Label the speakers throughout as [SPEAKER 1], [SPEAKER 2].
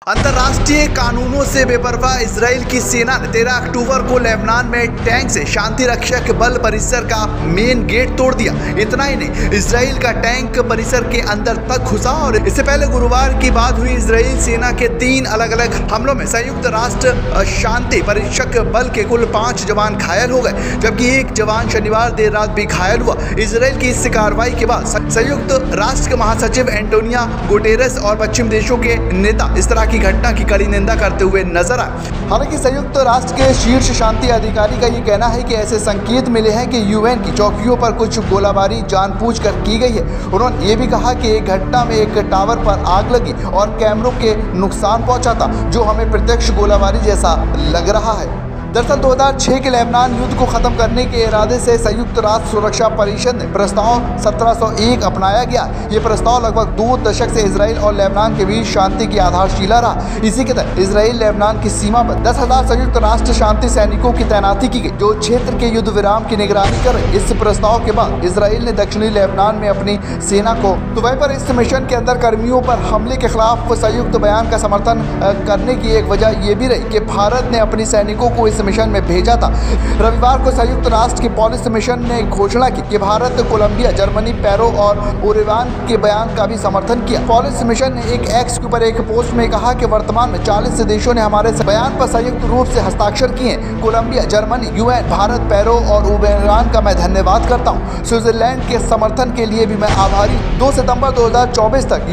[SPEAKER 1] अंतर्राष्ट्रीय कानूनों से बेपरवाह इजराइल की सेना ने 13 अक्टूबर को लेबनान में टैंक से शांति रक्षक बल परिसर का मेन गेट तोड़ दिया। इतना ही नहीं, इजराइल का टैंक परिसर के अंदर तक घुसा और इससे पहले गुरुवार की बात हुई इजराइल सेना के 3 अलग अलग हमलों में संयुक्त राष्ट्र शांति परिरक्षक बल के कुल 5 जवान घायल हो गए, जबकि एक जवान शनिवार देर रात भी घायल हुआ। इजराइल की इस कार्रवाई के बाद संयुक्त राष्ट्र के महासचिव एंटोनियो गुटेरेस और पश्चिम देशों के नेता इस तरह की घटना की कड़ी निंदा करते हुए नजर आए। हालांकि संयुक्त राष्ट्र के शीर्ष शांति अधिकारी का ये कहना है कि ऐसे संकेत मिले हैं कि यूएन की चौकियों पर कुछ गोलाबारी जानबूझकर की गई है। उन्होंने ये भी कहा कि एक घटना में एक टावर पर आग लगी और कैमरों के नुकसान पहुंचा था, जो हमें प्रत्यक्ष गोलाबारी जैसा लग रहा है। दरअसल 2006 के लेबनान युद्ध को खत्म करने के इरादे से संयुक्त राष्ट्र सुरक्षा परिषद ने प्रस्ताव 1701 अपनाया गया। ये प्रस्ताव लगभग 2 दशक से इजराइल और लेबनान के बीच शांति की आधारशिला रहा। इसी के तहत इजराइल लेबनान की सीमा पर 10,000 संयुक्त राष्ट्र शांति सैनिकों की तैनाती की गई, जो क्षेत्र के युद्ध विराम की निगरानी कर रहे। इस प्रस्ताव के बाद इजराइल ने दक्षिणी लेबनान में अपनी सेना को दुबई पर इस मिशन के अंदर कर्मियों पर हमले के खिलाफ संयुक्त बयान का समर्थन करने की एक वजह यह भी रही कि भारत ने अपनी सैनिकों को इस मिशन में भेजा था। रविवार को संयुक्त राष्ट्र के पॉलिस मिशन ने घोषणा की कि भारत कोलंबिया, जर्मनी, पेरू और उरुग्वे के बयान का भी समर्थन किया। पॉलिस मिशन ने एक एक्स के ऊपर एक पोस्ट में कहा कि वर्तमान में 40 देशों ने हमारे बयान पर संयुक्त रूप से हस्ताक्षर किए। Colombia, Germany, UN, Bharat, Peru और उरुग्वे का मैं धन्यवाद करता हूँ। स्विट्जरलैंड के समर्थन के लिए भी मैं आभारी हूँ। 2 सितंबर 2024 तक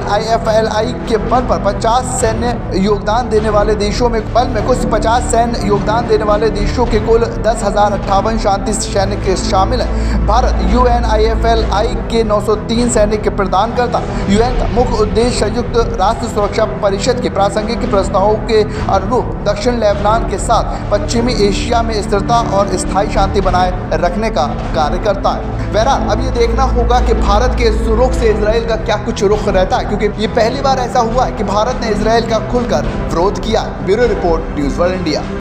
[SPEAKER 1] UNIFIL के बल पर 50 सैन्य योगदान देने वाले देशों में बल में कुछ 50 सैन्य योगदान देने वाले देशों के कुल 10,058 शांति सैनिक शामिल हैं। भारत UNIFIL के 903 सैनिक प्रदान करता। यूएन का मुख्य उद्देश्य संयुक्त राष्ट्र सुरक्षा परिषद के प्रासंगिक प्रस्तावों के अनुरूप दक्षिण लेबनान के साथ पश्चिमी एशिया में स्थिरता और स्थायी शांति बनाए रखने का कार्य करता है। बहरहाल अब ये देखना होगा कि भारत के इस रुख से इजराइल का क्या कुछ रुख रहता है, क्योंकि ये पहली बार ऐसा हुआ है कि भारत ने इजराइल का खुलकर विरोध किया। Bureau report, news world India.